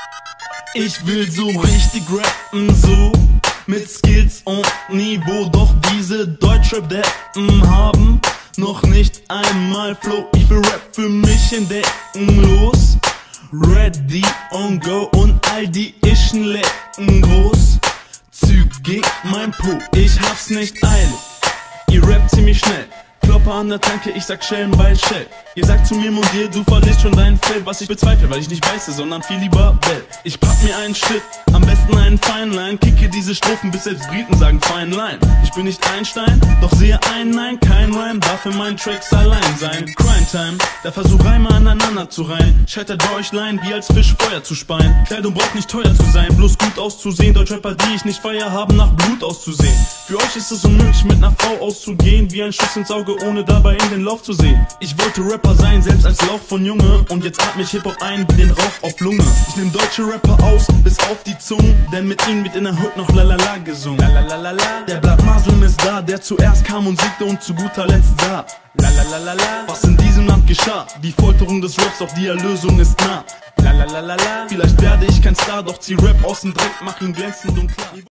Ich will so richtig rappen, so mit Skills und Niveau. Doch diese Deutschrap-Deppen haben noch nicht einmal Flow. Ich will Rap für mich entdecken, los. Ready on go und all die Ischen lecken groß. Zügig mein Po, ich hab's nicht eilig. Ihr rappt ziemlich schnell. Klopper an der Tanke, ich sag Schellen bei Shell. Ihr sagt zu mir Mundier, du verlierst schon dein Feld. Was ich bezweifle, weil ich nicht weiße, sondern viel lieber Bell. Ich pack mir einen Stift, am besten einen Feinline. Kicke diese Strophen, bis selbst Briten sagen Feinline. Ich bin nicht Einstein, doch sehe ein Nein, kein Rhyme darf in meinen Tracks allein sein. Crime Time, der Versuch Reime aneinander zu reihen. Scheitert bei euch Line, wie als Fisch Feuer zu speien. Kleidung braucht nicht teuer zu sein, bloß gut auszusehen. Deutschrapper, die ich nicht feier, haben nach Blut auszusehen. Für euch ist es unmöglich, mit einer Frau auszugehen, wie ein Schuss ins Auge, ohne dabei in den Lauf zu sehen. Ich wollte Rapper sein, selbst als Lauch von Junge, und jetzt atme ich Hip-Hop ein wie den Rauch auf Lunge. Ich nehm deutsche Rapper aus, bis auf die Zunge, denn mit ihnen wird in der Hood noch lalala gesungen. Lalalala. Der Blattmasel ist da, der zuerst kam und siegte und zu guter Letzt sah. Lalalala. Was in diesem Land geschah, die Folterung des Raps, doch die Erlösung ist nah. Lalalala. Vielleicht werde ich kein Star, doch zieh Rap aus dem Dreck, mach ihn glänzend und klar.